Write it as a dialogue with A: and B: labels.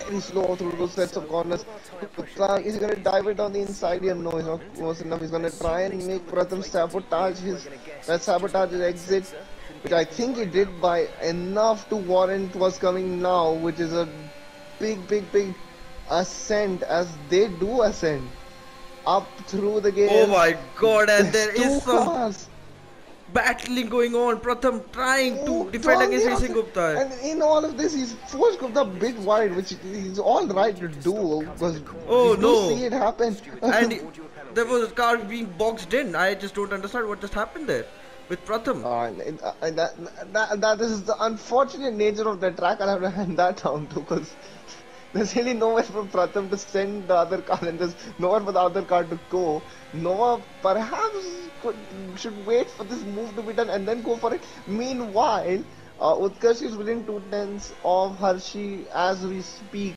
A: very slow through those sets of corners. He's going to dive it on the inside here. No, he's not close enough. He's going to try and make Pratham sabotage his exit, which I think he did by enough to warrant what's coming now, which is a big ascent, as they do ascend up through the game.
B: Oh my god, and there is some
A: cars
B: battling going on. Pratham trying to defend against Racing Gupta.
A: And in all of this, he's forced Gupta a bit wide, which is all right to do, because see it happen.
B: And there was a car being boxed in. I just don't understand what just happened there with Pratham.
A: That is the unfortunate nature of the track. I'll have to hand that down to, because there's really nowhere for Pratham to send the other car, and there's nowhere for the other car to go. Noah perhaps should wait for this move to be done and then go for it. Meanwhile, Utkarsh is within 2/10 of Hershey as we speak.